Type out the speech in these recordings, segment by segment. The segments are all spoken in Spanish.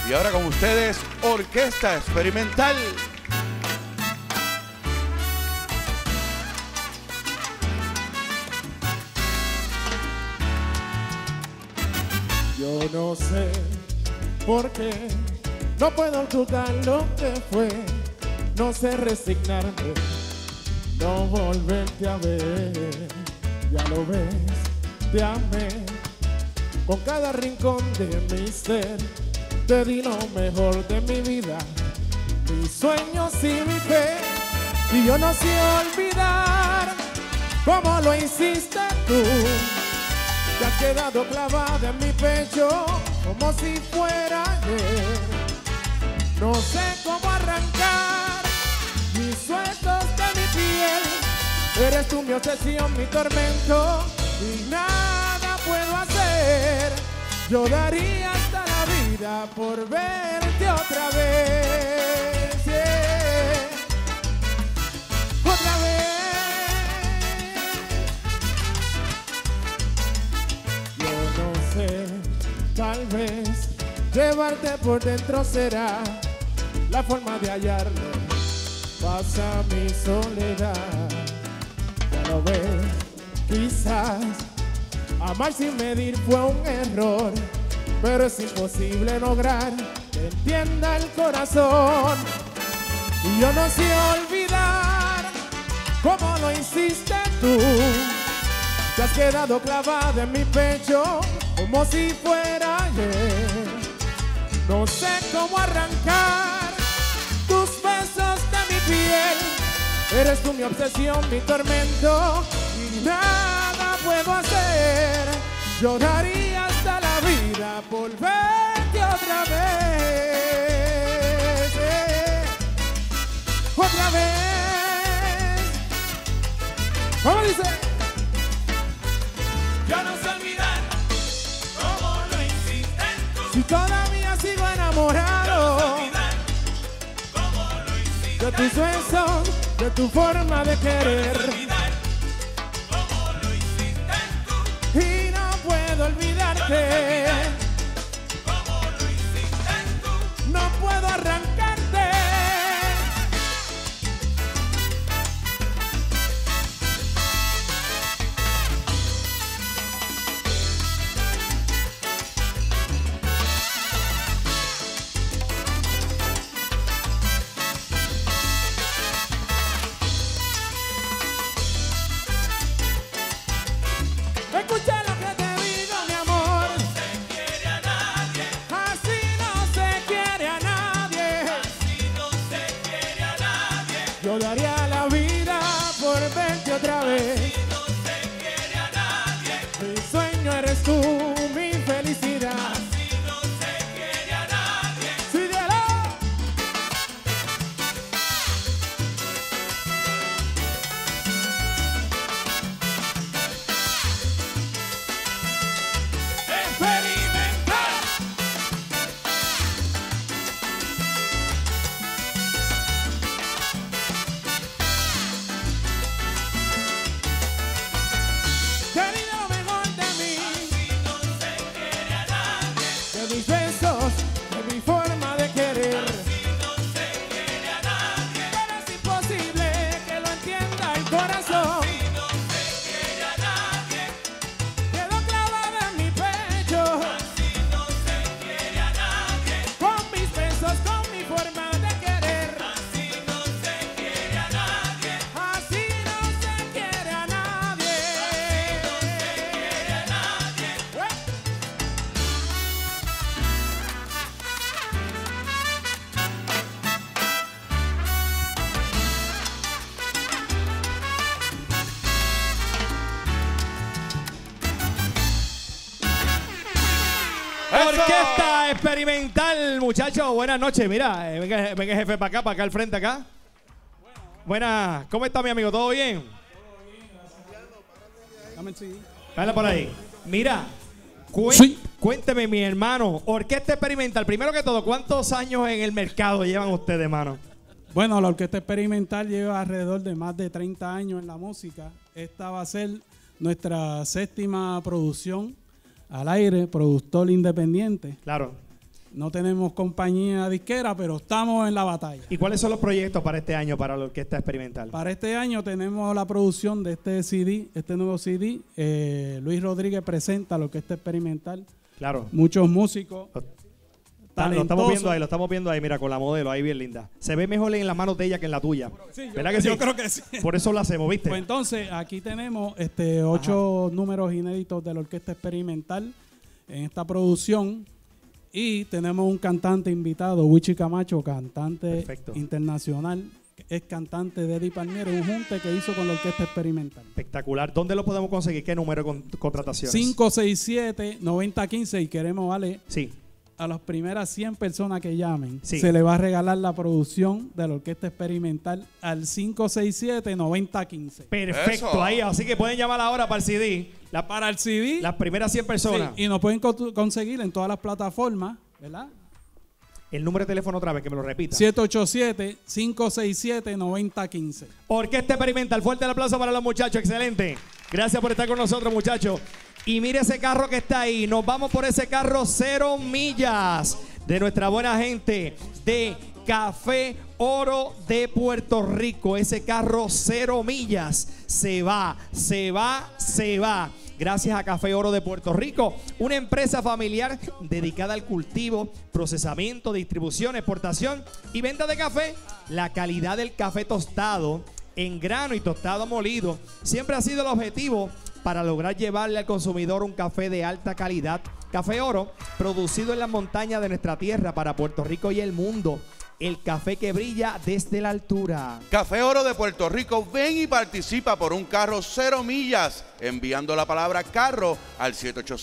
Y ahora con ustedes, Orquesta Experimental. Yo no sé por qué no puedo ocultar lo que fue, no sé resignarme, no volverte a ver. Ya lo ves, te amé, con cada rincón de mi ser, te di lo mejor de mi vida, mis sueños y mi fe. Y yo no sé olvidar cómo lo hiciste tú. Te has quedado clavada en mi pecho como si fuera ayer. No sé cómo arrancar mis sueños de mi piel. Eres tú mi obsesión, mi tormento, y nada puedo hacer. Yo daría hasta la vida por verte otra vez, yeah. Otra vez. Tal vez llevarte por dentro será la forma de hallarme. Pasa mi soledad, ya lo ves. Quizás amar sin medir fue un error, pero es imposible lograr que entienda el corazón. Y yo no sé olvidar cómo lo hiciste tú. Te has quedado clavada en mi pecho como si fuera ayer. No sé cómo arrancar tus besos de mi piel. Eres tú mi obsesión, mi tormento, y nada puedo hacer. Yo daría hasta la vida por verte otra vez, otra vez. ¿Cómo dice? Yo no sé olvidar cómo lo hiciste tú. Si todavía sigo enamorado, Yo no sé olvidar cómo lo hiciste de tus besos, de tu forma de querer. Yo no sé olvidar cómo lo hiciste tú. Y no puedo olvidarte, Cómo lo hiciste tú. no puedo arrancarte. Escucha lo que te digo, mi amor. Quiere a nadie, Así no se quiere a nadie. así no se quiere a nadie. Yo daría la vida por verte otra vez. No se quiere a nadie, Mi sueño eres tú, mi felicidad. así no se quiere a nadie. ¡Síguelo! Experimental. Querida, lo mejor de mí, No se quiere a nadie, de mis besos, de mi forma de querer. no se quiere a nadie. Pero es imposible que lo entienda el corazón. No se quiere a nadie, Quedó clavada en mi pecho, no se quiere a nadie. con mis besos, con mi forma de querer. Así no se quiere a nadie, Así no se quiere a nadie. quiere a nadie. Orquesta Experimental, muchachos, buenas noches. Mira, venga jefe para acá al frente acá. Buenas, ¿cómo está mi amigo? ¿Todo bien? Dale por ahí. Mira, cuénteme mi hermano, Orquesta Experimental, primero que todo, ¿cuántos años en el mercado llevan ustedes, hermano? Bueno, la Orquesta Experimental lleva alrededor de más de 30 años en la música. Esta va a ser nuestra séptima producción al aire, productor independiente. Claro. No tenemos compañía disquera, pero estamos en la batalla. ¿Y cuáles son los proyectos para este año para la Orquesta Experimental? Para este año tenemos la producción de este CD, este nuevo CD. Luis Rodríguez presenta la Orquesta Experimental. Claro. Muchos músicos. Lo estamos viendo ahí, mira, con la modelo, ahí bien linda. Se ve mejor en las manos de ella que en la tuya. Sí, ¿Verdad que sí? Yo creo que sí. Por eso lo hacemos, ¿viste? Pues entonces, aquí tenemos 8 números inéditos de la Orquesta Experimental en esta producción. Y tenemos un cantante invitado, Wichi Camacho, cantante Perfecto. internacional. Es cantante de Eddie Palmieri, un junte que hizo con la Orquesta Experimental. Espectacular. ¿Dónde lo podemos conseguir? ¿Qué número de contrataciones? 567-9015 y queremos, vale, Sí. a las primeras 100 personas que llamen, Sí. se le va a regalar la producción de la Orquesta Experimental al 567-9015. Perfecto, Eso. ahí. Así que pueden llamar ahora para el CD. Para el CD, Las primeras 100 personas. sí, y nos pueden conseguir en todas las plataformas, ¿verdad? El número de teléfono otra vez, que me lo repita. 787-567-9015. Orquesta Experimental. Fuerte el aplauso para los muchachos. Excelente. Gracias por estar con nosotros, muchachos. Y mire ese carro que está ahí. Nos vamos por ese carro 0 millas de nuestra buena gente de Café Oro de Puerto Rico. Ese carro 0 millas se va. Gracias a Café Oro de Puerto Rico, una empresa familiar dedicada al cultivo, procesamiento, distribución, exportación y venta de café. La calidad del café tostado en grano y tostado molido siempre ha sido el objetivo para lograr llevarle al consumidor un café de alta calidad. Café Oro, producido en las montañas de nuestra tierra para Puerto Rico y el mundo. El café que brilla desde la altura. Café Oro de Puerto Rico, ven y participa por un carro 0 millas, enviando la palabra carro al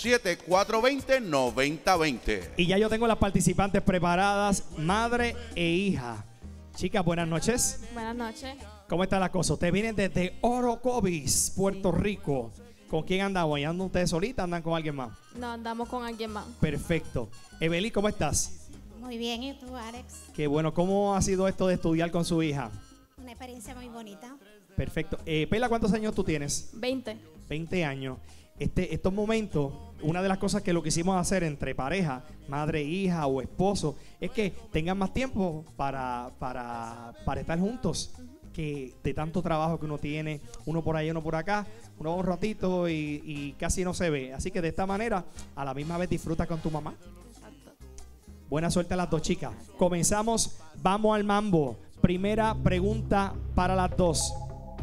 787-420-9020. Y ya yo tengo las participantes preparadas, madre e hija. Chicas, buenas noches. Buenas noches. ¿Cómo está la cosa? Ustedes vienen desde Orocovis, Puerto Rico. ¿Con quién andamos? ¿Y andan ustedes solitas? ¿Andan con alguien más? No, andamos con alguien más. Perfecto. Evelyn, ¿cómo estás? Muy bien, ¿y tú, Alex? Qué bueno. ¿Cómo ha sido esto de estudiar con su hija? Una experiencia muy bonita. Perfecto. Pela, ¿cuántos años tú tienes? 20. 20 años. Estos momentos, una de las cosas que lo quisimos hacer entre pareja, madre, hija o esposo, es que tengan más tiempo para estar juntos. Que de tanto trabajo que uno tiene, uno por ahí, uno por acá, uno va un ratito y casi no se ve. Así que de esta manera, a la misma vez disfruta con tu mamá. Exacto. Buena suerte a las dos chicas. Comenzamos, vamos al mambo. Primera pregunta para las dos.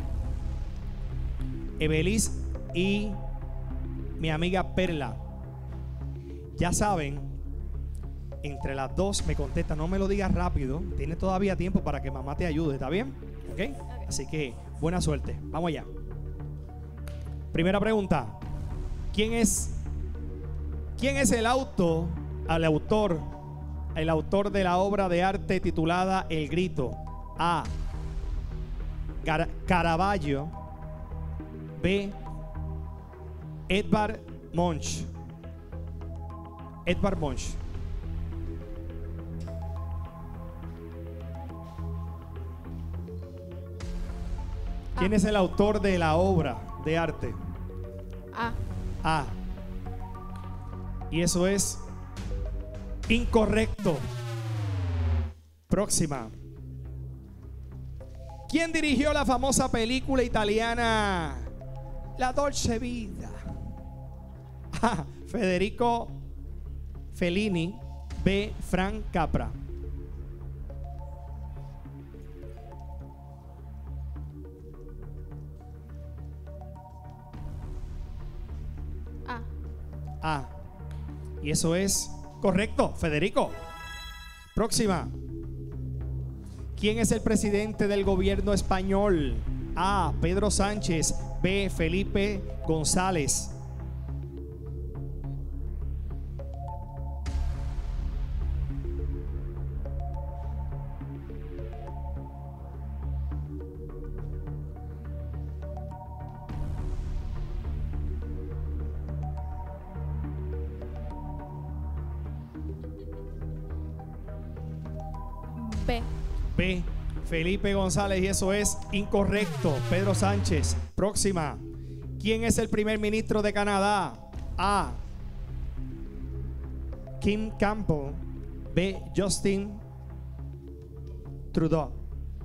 Evelis y mi amiga Perla. Ya saben, entre las dos me contesta, no me lo digas rápido, tienes todavía tiempo para que mamá te ayude, ¿está bien? ¿Ok? Así que buena suerte. Vamos allá. Primera pregunta. ¿Quién es el autor de la obra de arte titulada El Grito? A. Caravaggio. B. Edvard Munch. Edvard Munch. ¿Quién es el autor de la obra de arte? A. A. Y eso es incorrecto. Próxima. ¿Quién dirigió la famosa película italiana La Dolce Vita? A. Federico Fellini. B. Frank Capra. A. A. Y eso es correcto, Federico. Próxima. ¿Quién es el presidente del gobierno español? A. Pedro Sánchez. B. Felipe González. B. B. Felipe González y eso es incorrecto. Pedro Sánchez. Próxima. ¿Quién es el primer ministro de Canadá? A. Kim Campbell. B. Justin Trudeau.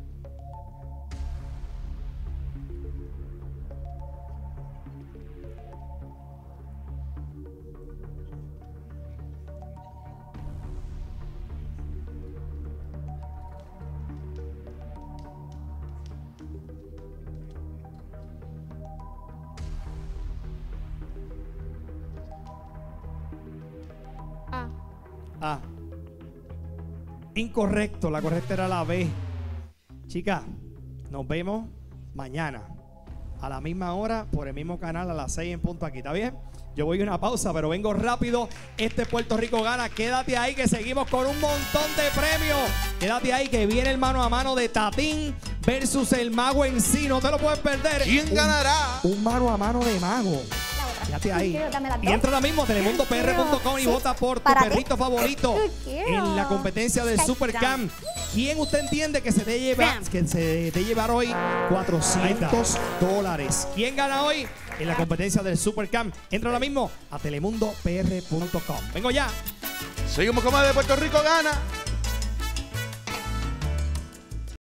A. A. Incorrecto, la correcta era la B. Chicas, nos vemos mañana a la misma hora por el mismo canal a las 6 en punto aquí, ¿está bien? Yo voy a una pausa, pero vengo rápido. Este Puerto Rico gana. Quédate ahí que seguimos con un montón de premios. Quédate ahí que viene el mano a mano de Tatín versus el Mago en sí. No te lo puedes perder. ¿Quién ganará? Un mano a mano de Mago. Quédate ahí. Y entra ahora mismo a telemundopr.com y vota por tu perrito favorito en la competencia del Supercam. ¿Quién usted entiende que se debe llevar hoy $400? ¿Quién gana hoy en la competencia del Supercam? Entra ahora mismo a telemundopr.com. Vengo ya. Seguimos con más de Puerto Rico gana.